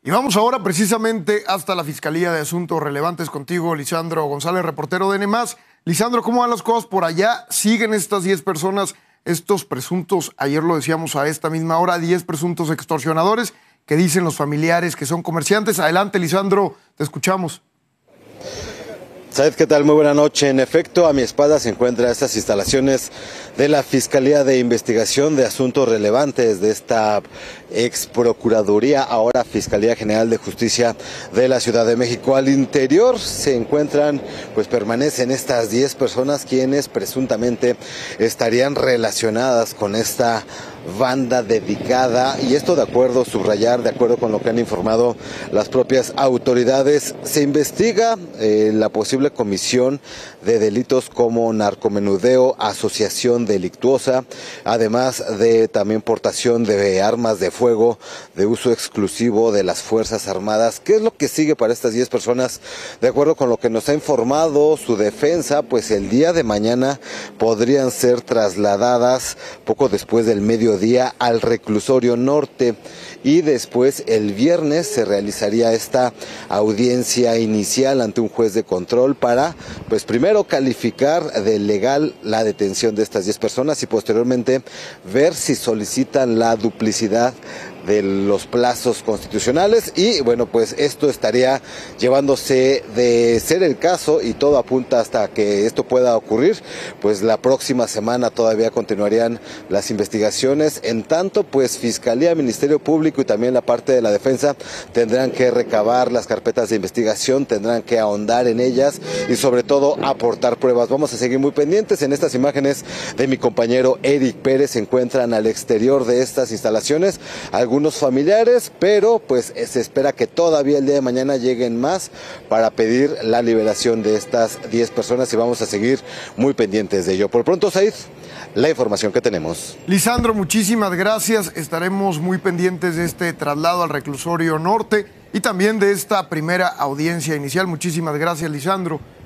Y vamos ahora precisamente hasta la Fiscalía de Asuntos Relevantes contigo, Lisandro González, reportero de N+. Lisandro, ¿cómo van las cosas por allá? ¿Siguen estas 10 personas, estos presuntos, ayer lo decíamos a esta misma hora, 10 presuntos extorsionadores que dicen los familiares que son comerciantes? Adelante, Lisandro, te escuchamos. Said, ¿qué tal? Muy buena noche. En efecto, a mi espalda se encuentran estas instalaciones de la Fiscalía de Investigación de Asuntos Relevantes de esta ex Procuraduría, ahora Fiscalía General de Justicia de la Ciudad de México. Al interior se encuentran, permanecen estas 10 personas quienes presuntamente estarían relacionadas con esta banda dedicada, y esto de acuerdo con lo que han informado las propias autoridades. Se investiga la posible comisión de delitos como narcomenudeo, asociación delictuosa, además de también portación de armas de fuego de uso exclusivo de las Fuerzas Armadas. ¿Qué es lo que sigue para estas 10 personas? De acuerdo con lo que nos ha informado su defensa, pues el día de mañana podrían ser trasladadas poco después del mediodía al reclusorio norte, y después el viernes se realizaría esta audiencia inicial ante un juez de control para, primero calificar de legal la detención de estas 10 personas y posteriormente ver si solicitan la duplicidad de los plazos constitucionales. Y esto estaría llevándose, de ser el caso, y todo apunta hasta que esto pueda ocurrir, la próxima semana todavía continuarían las investigaciones. En tanto, Fiscalía, Ministerio Público y también la parte de la defensa tendrán que recabar las carpetas de investigación, tendrán que ahondar en ellas y sobre todo aportar pruebas. Vamos a seguir muy pendientes. En estas imágenes de mi compañero Eric Pérez se encuentran al exterior de estas instalaciones algunos familiares, pero se espera que todavía el día de mañana lleguen más para pedir la liberación de estas 10 personas, y vamos a seguir muy pendientes de ello. Por pronto, Said, la información que tenemos. Lisandro, muchísimas gracias. Estaremos muy pendientes de este traslado al reclusorio norte y también de esta primera audiencia inicial. Muchísimas gracias, Lisandro.